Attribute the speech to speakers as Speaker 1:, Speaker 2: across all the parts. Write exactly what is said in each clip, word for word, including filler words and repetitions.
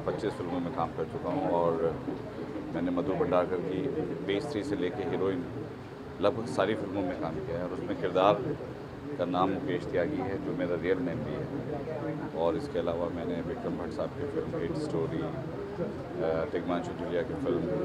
Speaker 1: पच्चीस फिल्मों में काम कर चुका हूँ और मैंने मधु भंडारकर की पेस्ट्री से लेके हीरोइन लगभग सारी फिल्मों में काम किया है और उसमें किरदार का नाम मुकेश त्यागी है जो मेरा रियल नेम भी है। और इसके अलावा मैंने विक्रम भट्ट साहब की फिल्म हिट स्टोरी, तिग्मांशु जुलिया की फिल्म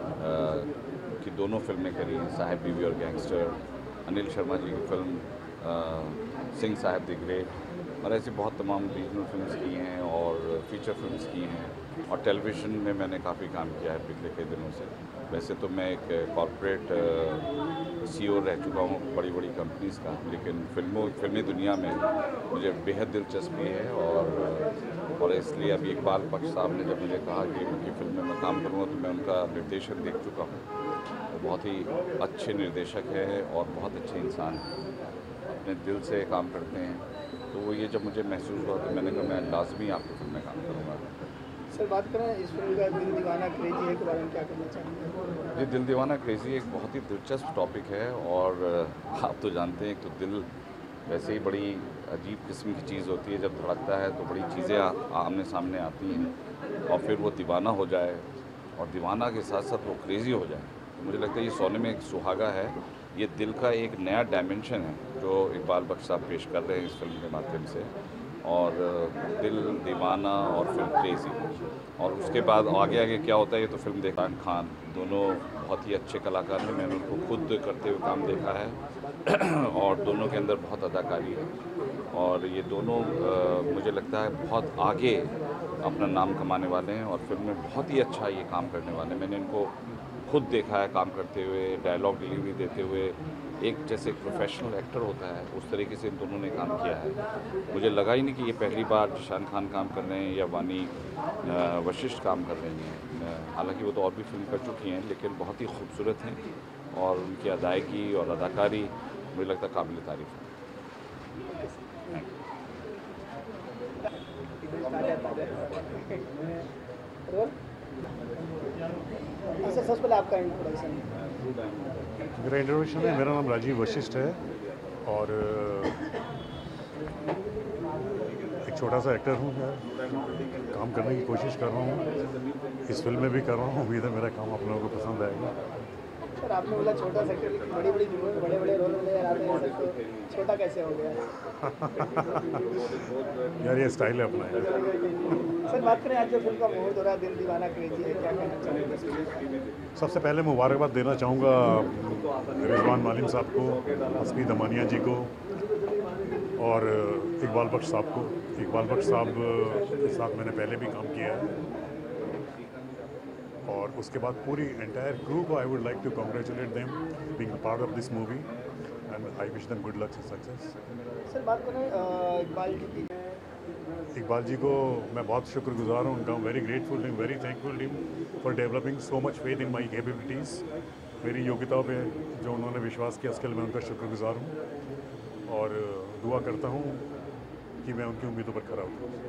Speaker 1: की दोनों फिल्में करी हैं, साहिब बीवी और गैंगस्टर, अनिल शर्मा जी की फिल्म सिंह साहब द ग्रेट, और ऐसी बहुत तमाम रीजनल फिल्म्स की हैं और फीचर फिल्म्स की हैं और टेलीविज़न में मैंने काफ़ी काम किया है पिछले कई दिनों से। वैसे तो मैं एक कॉरपोरेट सीईओ रह चुका हूँ बड़ी बड़ी कंपनीज़ का, लेकिन फिल्मों फिल्मी दुनिया में मुझे बेहद दिलचस्पी है और और इसलिए अभी इकबाल बख्श साहब ने जब मुझे कहा कि उनकी फिल्म में मैं काम करूँगा तो मैं उनका निर्देशन देख चुका हूँ। वो बहुत ही अच्छे निर्देशक हैं और बहुत अच्छे इंसान हैं, अपने दिल से काम करते हैं। तो वो ये जब मुझे महसूस हुआ तो मैंने कहा मैं लाजमी आपकी फिल्म में काम करूँगा।
Speaker 2: सर बात करें इस फिल्म का दिल दीवाना क्रेजी है के बारे में क्या कहना चाहेंगे?
Speaker 1: ये दिल दीवाना क्रेजी एक बहुत ही दिलचस्प टॉपिक है और आप तो जानते हैं तो दिल वैसे ही बड़ी अजीब किस्म की चीज़ होती है, जब धड़कता है तो बड़ी चीज़ें आमने सामने आती हैं और फिर वो दीवाना हो जाए और दीवाना के साथ साथ वो क्रेजी हो जाए। तो मुझे लगता है ये सोने में एक सुहागा है, ये दिल का एक नया डायमेंशन है जो इकबाल बख्श साहब पेश कर रहे हैं इस फिल्म के माध्यम से। और दिल, दीवाना और फिर क्रेज़ी, और उसके बाद आगे आगे क्या होता है ये तो फिल्म देखा। खान दोनों बहुत ही अच्छे कलाकार हैं, मैंने उनको खुद करते हुए काम देखा है और दोनों के अंदर बहुत अदाकारी है और ये दोनों आ, मुझे लगता है बहुत आगे अपना नाम कमाने वाले हैं और फिल्म में बहुत ही अच्छा ये काम करने वाले हैं। मैंने इनको खुद देखा है काम करते हुए, डायलॉग डिलीवरी देते हुए, एक जैसे एक प्रोफेशनल एक्टर होता है उस तरीके से इन दोनों ने काम किया है। मुझे लगा ही नहीं कि ये पहली बार जिशान खान काम कर रहे हैं या वानी वशिष्ठ काम कर रही हैं। हालांकि वो तो और भी फिल्म कर चुकी हैं लेकिन बहुत ही खूबसूरत हैं और उनकी अदायगी और अदाकारी मुझे लगता है काबिल तारीफ़ है।
Speaker 2: सबसे पहले आपका इंट्रोडक्शन।
Speaker 3: मेरा इंट्रोडक्शन है, मेरा नाम राजीव वशिष्ठ है और एक छोटा सा एक्टर हूँ मैं, काम करने की कोशिश कर रहा हूँ, इस फिल्म में भी कर रहा हूँ। उम्मीद है मेरा काम आप लोगों को पसंद आएगा।
Speaker 2: सर आपने बोला छोटा सा एक्टर, बड़ी बड़ी फिल्मों में बड़े बड़े रोल नजर आते हैं, तो छोटा कैसे हो गया?
Speaker 3: यार ये स्टाइल है अपना यार।
Speaker 2: सर बात करें आज जो फिल्म का मुहूर्त हो रहा है दिल दीवाना क्रेजी है, क्या कहना चाहेंगे?
Speaker 3: सबसे पहले मुबारकबाद देना चाहूँगा रिजवान मालिम साहब को, हस्बी दमानिया जी को और इकबाल बख्श साहब को। इकबाल बख्श साहब के साथ मैंने पहले भी काम किया है और उसके बाद पूरी एंटायर क्रू को I would like to congratulate them being a part of this movie and I wish them good luck and success.
Speaker 2: Sir बात करें इकबाल जी की,
Speaker 3: इकबाल जी को मैं बहुत शुक्रगुजार हूँ उनका, very grateful him, very thankful him for developing so much faith in my capabilities. मेरी योग्यताओं पे जो उन्होंने विश्वास किया उसके लिए मैं उनका शुक्रगुजार हूँ और दुआ करता हूँ कि मैं उनकी उम्मीदों पर खरा उतरूँ।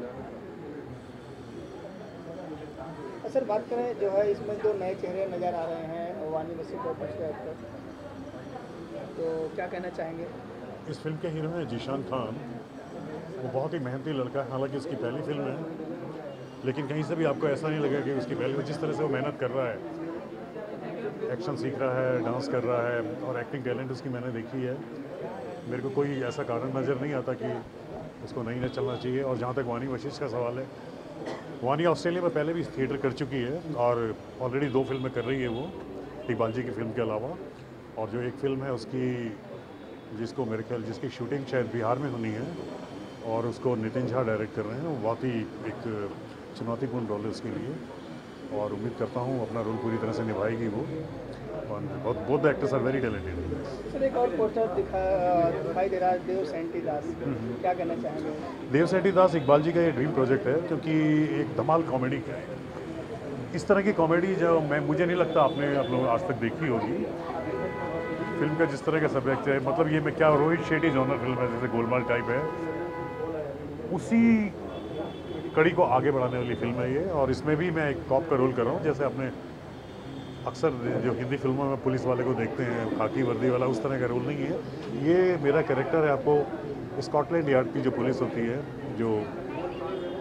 Speaker 2: सर बात करें जो है इसमें जो नए चेहरे नज़र आ रहे हैं, वानी वशिष्ठ और दूसरे एक्टर, तो क्या कहना चाहेंगे?
Speaker 3: इस फिल्म के हीरो हैं जीशान खान। वो बहुत ही मेहनती लड़का है, हालांकि उसकी पहली फिल्म है लेकिन कहीं से भी आपको ऐसा नहीं लगेगा कि उसकी पहली, जिस तरह से वो मेहनत कर रहा है, एक्शन सीख रहा है, डांस कर रहा है और एक्टिंग टैलेंट उसकी मैंने देखी है। मेरे को कोई ऐसा कारण नज़र नहीं आता कि उसको नहीं न चलना चाहिए। और जहाँ तक वानी वशिष्ठ का सवाल है, वानी ऑस्ट्रेलिया में पहले भी थिएटर कर चुकी है और ऑलरेडी दो फिल्में कर रही है वो इकबाल जी की फिल्म के अलावा, और जो एक फिल्म है उसकी जिसको मेरे ख्याल जिसकी शूटिंग शायद बिहार में होनी है और उसको नितिन झा डायरेक्ट कर रहे हैं। वो बहुत ही एक चुनौतीपूर्ण रोल है उसके लिए और उम्मीद करता हूँ अपना रोल पूरी तरह से निभाएगी वो। और both the actors are very talented.
Speaker 2: Sir एक और पोस्टर दिखा दिखाई दे रहा है, देव सेंटी दास, क्या कहना चाहेंगे?
Speaker 3: देव सेंटी दास इकबाल जी का ये ड्रीम प्रोजेक्ट है क्योंकि एक धमाल कॉमेडी है। इस तरह की कॉमेडी जो मैं मुझे नहीं लगता आपने आप लोग आज तक देखी होगी। फिल्म का जिस तरह का सब्जेक्ट है, मतलब ये मैं क्या रोहित शेट्टी जॉनर फिल्म है, जैसे गोलमाल टाइप है, उसी कड़ी को आगे बढ़ाने वाली फिल्म है ये। और इसमें भी मैं एक कॉप का रोल कर रहा हूँ, जैसे आपने अक्सर जो हिंदी फिल्मों में पुलिस वाले को देखते हैं खाकी वर्दी वाला, उस तरह का रोल नहीं है ये। मेरा कैरेक्टर है, आपको स्कॉटलैंड यार्ड की जो पुलिस होती है, जो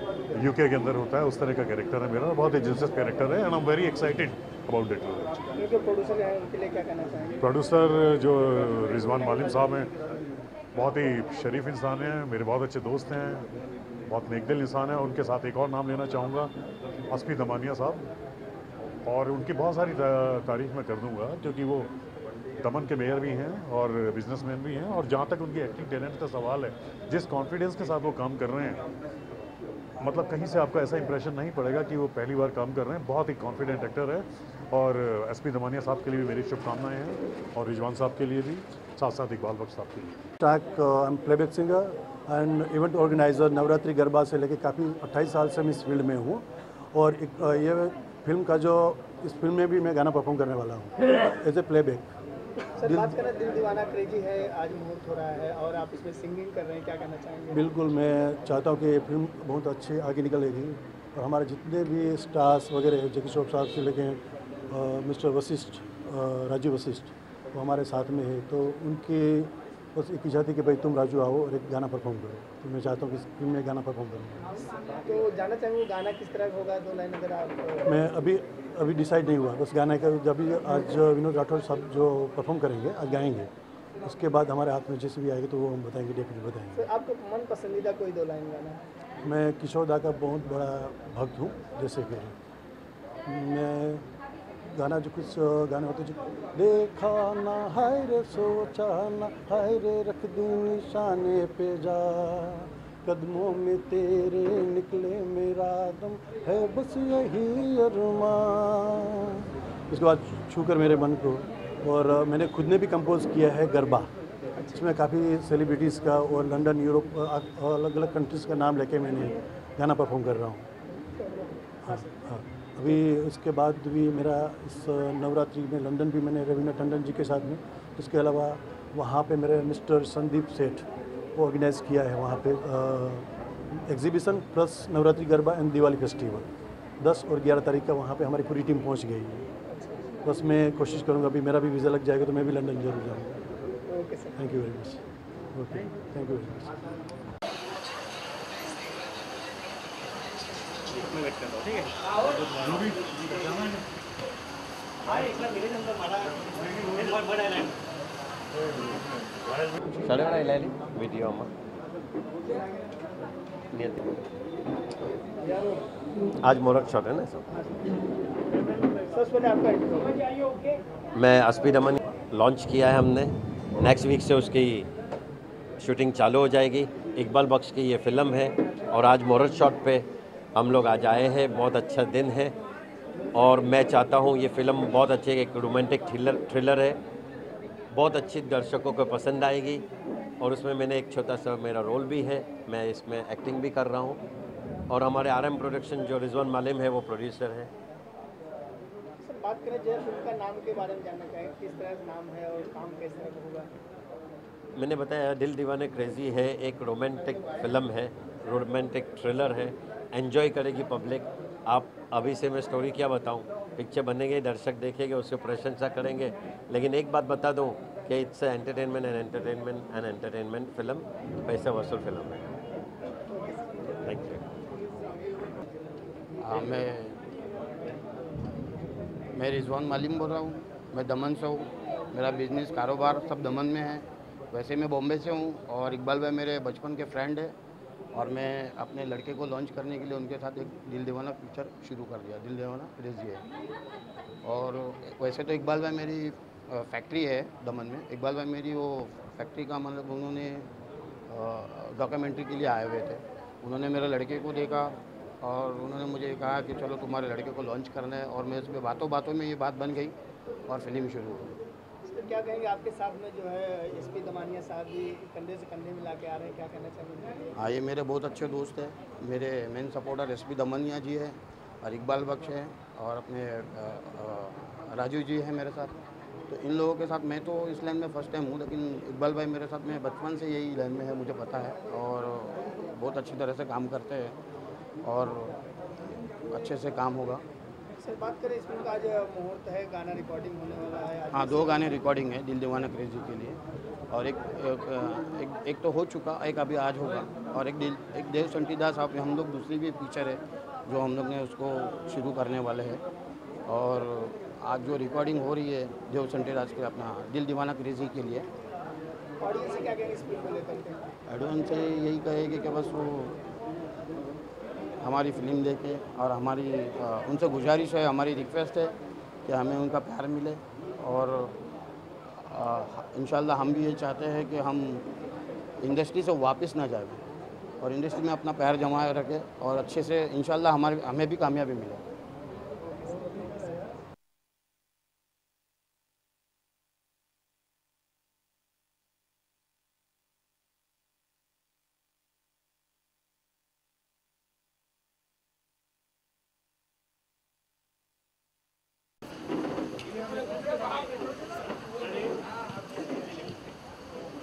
Speaker 3: यूके के अंदर होता है, उस तरह का कैरेक्टर है मेरा, बहुत ही दिलचस्प कैरेक्टर है and I am very excited about it.
Speaker 2: जो प्रोड्यूसर हैं उनके लिए क्या कहना चाहेंगे?
Speaker 3: प्रोड्यूसर जो रिजवान मालिम साहब हैं, बहुत ही शरीफ इंसान हैं, मेरे बहुत अच्छे दोस्त हैं, बहुत नेकदिल इंसान हैं। उनके साथ एक और नाम लेना चाहूँगा, अस्पी दमानिया साहब, और उनकी बहुत सारी तारीफ मैं कर दूँगा क्योंकि वो दमन के मेयर भी हैं और बिजनेसमैन भी हैं, और जहाँ तक उनकी एक्टिंग टैलेंट का सवाल है, जिस कॉन्फिडेंस के साथ वो काम कर रहे हैं, मतलब कहीं से आपको ऐसा इंप्रेशन नहीं पड़ेगा कि वो पहली बार काम कर रहे हैं। बहुत ही कॉन्फिडेंट एक्टर है, और एसपी दमानिया साहब के लिए भी मेरी शुभकामनाएं हैं, और रिजवान साहब के लिए भी, साथ साथ इकबाल बख्श साहब के लिए।
Speaker 4: Track I am playback singer and event organiser. Navratri Garba से लेकर काफ़ी अट्ठाईस साल से मैं इस फील्ड में हूँ, और एक uh, ये फिल्म का जो इस फिल्म में भी मैं गाना परफॉर्म करने वाला हूँ एज ए प्लेबैक।
Speaker 2: सर बात करें दिल दीवाना क्रेजी है, आज मुहूर्त हो रहा है और आप इसमें सिंगिंग कर रहे हैं, क्या कहना चाहेंगे?
Speaker 4: बिल्कुल, मैं चाहता हूँ कि ये फिल्म बहुत अच्छी आगे निकलेगी, और हमारे जितने भी स्टार्स वगैरह हैं, जैकी श्रॉफ साहब से लेके मिस्टर वशिष्ठ, राजीव वशिष्ठ, वो हमारे साथ में है, तो उनकी बस एक इच्छा थी कि भाई तुम राजू आओ और एक गाना परफॉर्म करो, तो मैं चाहता हूँ कि इस फिल्म में गाना परफॉर्म करूँ।
Speaker 2: तो जानना चाहेंगे गाना किस तरह का होगा, दो लाइन अगर आप?
Speaker 4: मैं अभी अभी डिसाइड नहीं हुआ, बस गाना का जब भी आज विनोद राठौर साहब जो परफॉर्म करेंगे, आज गाएंगे, उसके बाद हमारे हाथ में जैसे भी आएगी तो वो हम बताएंगे, डेफिनेटली बताएंगे।
Speaker 2: सर आपको मन पसंदीदा कोई दो लाइन गाना?
Speaker 4: मैं किशोर दा का बहुत बड़ा भक्त हूँ, जैसे कि मैं गाना जो कुछ गाने होते जो देखा ना हाय रे सोचा ना हाय रे रख दूँ निशाने पे जा, कदमों में तेरे निकले मेरा दम है बस यही अरमान, उसके बाद छू कर मेरे मन को। और मैंने खुद ने भी कंपोज किया है गरबा, इसमें काफ़ी सेलिब्रिटीज़ का और लंदन यूरोप अलग अलग कंट्रीज़ का नाम लेके मैंने गाना परफॉर्म कर रहा हूँ। हाँ हाँ, अभी उसके बाद भी मेरा इस नवरात्रि में लंदन भी मैंने रवीना टंडन जी के साथ में, उसके अलावा वहाँ पे मेरे मिस्टर संदीप सेठ वो ऑर्गेनाइज़ किया है वहाँ पे exhibition plus Navratri garba and Diwali festival, दस और ग्यारह तारीख का वहाँ पे हमारी पूरी टीम पहुँच गई है। बस मैं कोशिश करूँगा, अभी मेरा भी वीज़ा लग जाएगा तो मैं भी लंदन जरूर जाऊँगा।
Speaker 2: Okay sir,
Speaker 4: thank you very much. Okay, thank you very much.
Speaker 5: Video आज मुहूर्त शॉट है ना सब।
Speaker 2: सबसे पहले आपका इंट्रो।
Speaker 5: मैं अस्पी दमन लॉन्च किया है हमने, नेक्स्ट वीक से उसकी शूटिंग चालू हो जाएगी। इकबाल बख्श की ये फिल्म है, और आज मुहूर्त शॉट पे हम लोग आज आए हैं। बहुत अच्छा दिन है, और मैं चाहता हूँ ये फिल्म बहुत अच्छी, एक रोमांटिक थ्रिलर थ्रिलर है, बहुत अच्छी दर्शकों को पसंद आएगी। और उसमें मैंने एक छोटा सा मेरा रोल भी है, मैं इसमें एक्टिंग भी कर रहा हूँ। और हमारे आर एम प्रोडक्शन जो रिजवान मालिम है वो प्रोड्यूसर है।
Speaker 2: सर बात करें जो फिल्म का नाम के बारे में जानना चाहेंगे, किस तरह का नाम है और काम किस तरह का होगा?
Speaker 5: मैंने बताया दिल दीवाने क्रेजी है, एक रोमांटिक फिल्म है, रोमांटिक थ्रिलर है, एंजॉय करेगी पब्लिक। आप अभी से मैं स्टोरी क्या बताऊं, पिक्चर बनेंगे, दर्शक देखेंगे, उससे प्रशंसा करेंगे। लेकिन एक बात बता दूं कि it's entertainment and entertainment and entertainment film, पैसा वसूल फिल्म है। Thank you.
Speaker 6: हाँ, मैं मैं रिजवान मालिम बोल रहा हूँ, मैं दमन से हूँ, मेरा बिजनेस कारोबार सब दमन में है। वैसे मैं बॉम्बे से हूँ, और इकबाल भाई मेरे बचपन के फ्रेंड है, और मैं अपने लड़के को लॉन्च करने के लिए उनके साथ एक दिल दीवाना पिक्चर शुरू कर दिया। दिल दीवाना क्रेजी है। और वैसे तो इकबाल भाई मेरी फैक्ट्री है दमन में। इकबाल भाई मेरी वो फैक्ट्री का मतलब उन्होंने डॉक्यूमेंट्री के लिए आए हुए थे, उन्होंने मेरे लड़के को देखा और उन्होंने मुझे कहा कि चलो तुम्हारे लड़के को लॉन्च करना है, और मैं उसमें बातों बातों में ये बात बन गई और फिल्म शुरू हो गई।
Speaker 2: सर क्या कहेंगे, आपके साथ में जो है एसपी दमानिया साहब भी कंधे से कंधे मिला के आ रहे हैं, क्या कहना चाहेंगे?
Speaker 6: हाँ, ये मेरे बहुत अच्छे दोस्त हैं। मेरे main supporter SP Damania ji है, और इकबाल बख्श है, और अपने आ, आ, राजू जी हैं मेरे साथ। तो इन लोगों के साथ मैं तो इस लाइन में फर्स्ट टाइम हूँ, लेकिन इकबाल भाई मेरे साथ में बचपन से यही लाइन में है, मुझे पता है, और बहुत अच्छी तरह से काम करते हैं, और अच्छे से काम होगा।
Speaker 2: सर बात करें इस फिल्म का आज मुहूर्त है, गाना रिकॉर्डिंग होने वाला है आज।
Speaker 6: हाँ, दो गाने रिकॉर्डिंग है दिल दीवाना क्रेजी के लिए, और एक एक, एक एक तो हो चुका, एक अभी आज होगा, और एक दिल एक देव संटीदास आप हम लोग दूसरी भी पिक्चर है जो हम लोग ने उसको शुरू करने वाले हैं। और आज जो रिकॉर्डिंग हो रही है देव संटीदास के अपना दिल दीवाना क्रेजी के लिए,
Speaker 2: ऑडियंस से क्या कहेंगे इस फिल्म को लेकर के?
Speaker 6: एडवांस से यही कहेगी कि बस वो हमारी फिल्म देखे, और हमारी आ, उनसे गुजारिश है, हमारी रिक्वेस्ट है कि हमें उनका प्यार मिले, और इंशाल्लाह हम भी ये चाहते हैं कि हम इंडस्ट्री से वापस ना जाए और इंडस्ट्री में अपना पैर जमाए रखें, और अच्छे से इंशाल्लाह हमारे हमें भी कामयाबी मिले।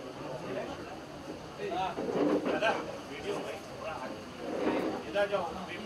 Speaker 7: इधर जाओ।